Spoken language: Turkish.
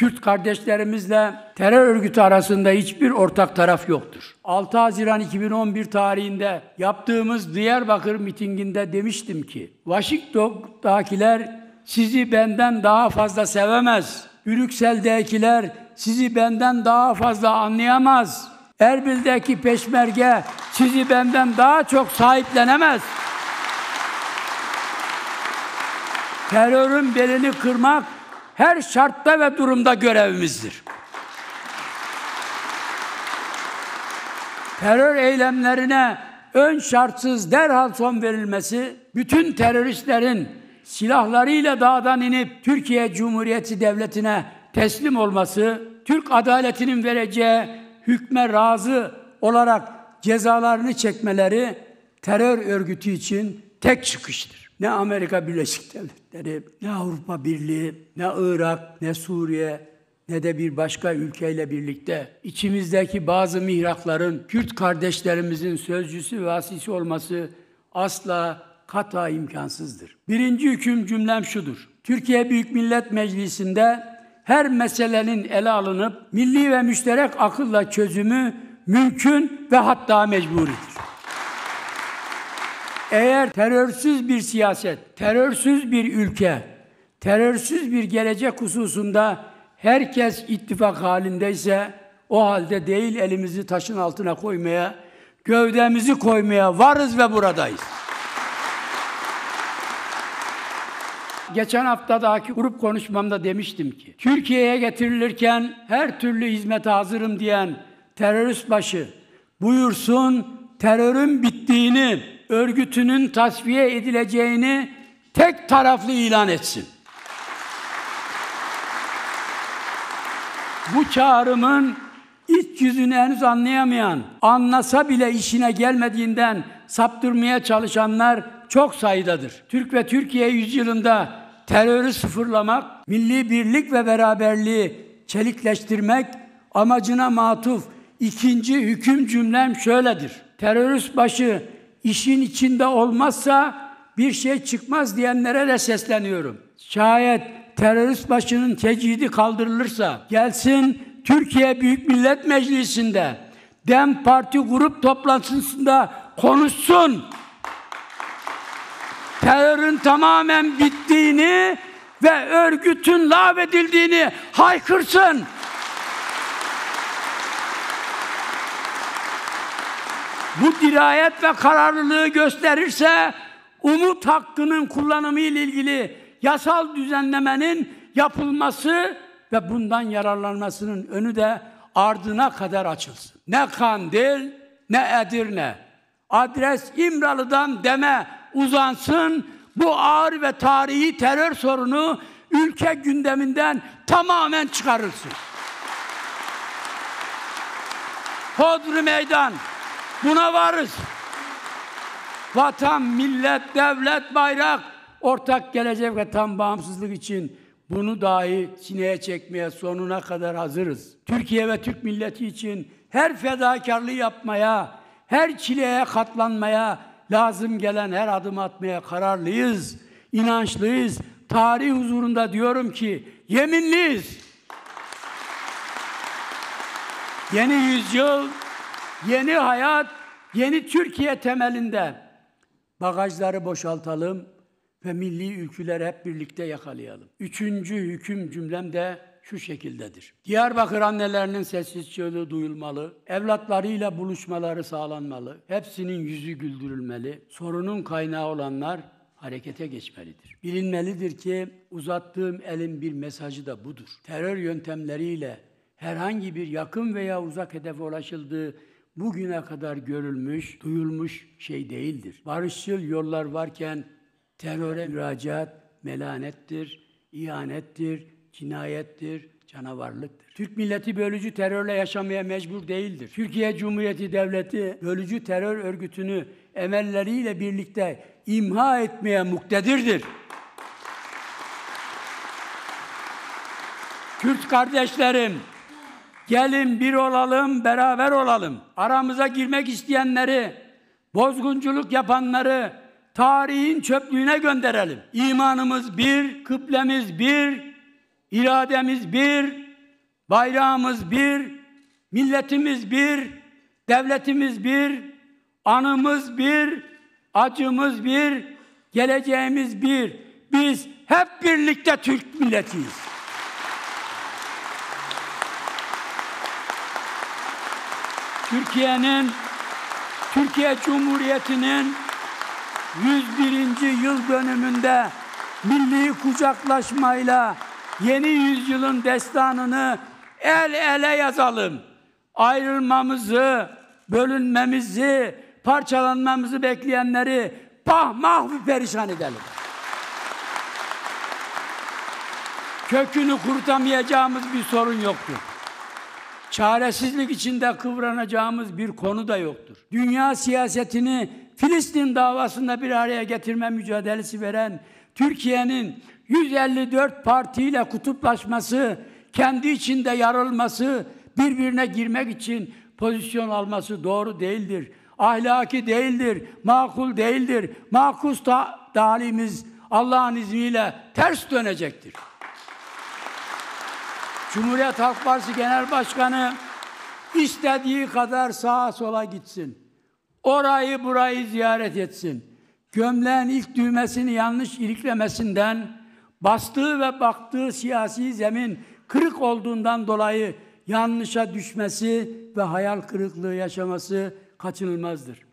Kürt kardeşlerimizle terör örgütü arasında hiçbir ortak taraf yoktur. 6 Haziran 2011 tarihinde yaptığımız Diyarbakır mitinginde demiştim ki, Washington'dakiler sizi benden daha fazla sevemez. Brüksel'dekiler sizi benden daha fazla anlayamaz. Erbil'deki peşmerge sizi benden daha çok sahiplenemez. Terörün belini kırmak her şartta ve durumda görevimizdir. Terör eylemlerine ön şartsız derhal son verilmesi, bütün teröristlerin silahlarıyla dağdan inip Türkiye Cumhuriyeti Devleti'ne teslim olması, Türk adaletinin vereceği hükme razı olarak cezalarını çekmeleri terör örgütü için tek çıkıştır. Ne Amerika Birleşik Devletleri, ne Avrupa Birliği, ne Irak, ne Suriye, ne de bir başka ülkeyle birlikte içimizdeki bazı mihrakların Kürt kardeşlerimizin sözcüsü ve vasisi olması asla kata imkansızdır. Birinci hüküm cümlem şudur. Türkiye Büyük Millet Meclisi'nde her meselenin ele alınıp milli ve müşterek akılla çözümü mümkün ve hatta mecburidir. Eğer terörsüz bir siyaset, terörsüz bir ülke, terörsüz bir gelecek hususunda herkes ittifak halindeyse, o halde değil elimizi taşın altına koymaya, gövdemizi koymaya varız ve buradayız. Geçen haftadaki grup konuşmamda demiştim ki, Türkiye'ye getirilirken her türlü hizmete hazırım diyen terörist başı buyursun terörün bittiğini, örgütünün tasfiye edileceğini tek taraflı ilan etsin. Bu çağrımın iç yüzünü henüz anlayamayan, anlasa bile işine gelmediğinden saptırmaya çalışanlar çok sayıdadır. Türk ve Türkiye yüzyılında terörü sıfırlamak, milli birlik ve beraberliği çelikleştirmek amacına matuf ikinci hüküm cümlem şöyledir. Terörist başı işin içinde olmazsa bir şey çıkmaz diyenlere de sesleniyorum. Şayet terörist başının tecidi kaldırılırsa gelsin Türkiye Büyük Millet Meclisi'nde DEM Parti grup toplantısında konuşsun. Terörün tamamen bittiğini ve örgütün lağvedildiğini haykırsın. Bu dirayet ve kararlılığı gösterirse umut hakkının kullanımı ile ilgili yasal düzenlemenin yapılması ve bundan yararlanmasının önü de ardına kadar açılsın. Ne Kandil, ne Edirne. Adres İmralı'dan DEM'e uzansın. Bu ağır ve tarihi terör sorunu ülke gündeminden tamamen çıkarılsın. Hodri meydan. Buna varız. Vatan, millet, devlet, bayrak, ortak gelecek ve tam bağımsızlık için bunu dahi sineye çekmeye sonuna kadar hazırız. Türkiye ve Türk milleti için her fedakarlığı yapmaya, her çileye katlanmaya, lazım gelen her adım atmaya kararlıyız, inançlıyız. Tarih huzurunda diyorum ki yeminliyiz. Yeni yüzyıl, yeni hayat, yeni Türkiye temelinde bagajları boşaltalım ve milli ülküleri hep birlikte yakalayalım. Üçüncü hüküm cümlem de şu şekildedir. Diyarbakır annelerinin sessiz çığlığı duyulmalı, evlatlarıyla buluşmaları sağlanmalı, hepsinin yüzü güldürülmeli, sorunun kaynağı olanlar harekete geçmelidir. Bilinmelidir ki uzattığım elin bir mesajı da budur. Terör yöntemleriyle herhangi bir yakın veya uzak hedefe ulaşıldığı bugüne kadar görülmüş, duyulmuş şey değildir. Barışçıl yollar varken teröre müracaat melanettir, ihanettir, cinayettir, canavarlıktır. Türk milleti bölücü terörle yaşamaya mecbur değildir. Türkiye Cumhuriyeti Devleti bölücü terör örgütünü emelleriyle birlikte imha etmeye muktedirdir. Kürt kardeşlerim, gelin bir olalım, beraber olalım. Aramıza girmek isteyenleri, bozgunculuk yapanları tarihin çöplüğüne gönderelim. İmanımız bir, kıblemiz bir, irademiz bir, Bayrağımız bir, milletimiz bir, devletimiz bir, anımız bir, acımız bir, geleceğimiz bir. Biz hep birlikte Türk milletiyiz. Türkiye Cumhuriyeti'nin 101. yıl dönümünde milli kucaklaşmayla yeni yüzyılın destanını el ele yazalım. Ayrılmamızı, bölünmemizi, parçalanmamızı bekleyenleri mahvi perişan edelim. Kökünü kurutamayacağımız bir sorun yoktur. Çaresizlik içinde kıvranacağımız bir konu da yoktur. Dünya siyasetini Filistin davasında bir araya getirme mücadelesi veren Türkiye'nin 154 partiyle kutuplaşması, kendi içinde yarılması, birbirine girmek için pozisyon alması doğru değildir. Ahlaki değildir, makul değildir. Makus talimiz Allah'ın izniyle ters dönecektir. Cumhuriyet Halk Partisi Genel Başkanı istediği kadar sağa sola gitsin. Orayı burayı ziyaret etsin. Gömleğin ilk düğmesini yanlış iliklemesinden, bastığı ve baktığı siyasi zemin kırık olduğundan dolayı yanlışa düşmesi ve hayal kırıklığı yaşaması kaçınılmazdır.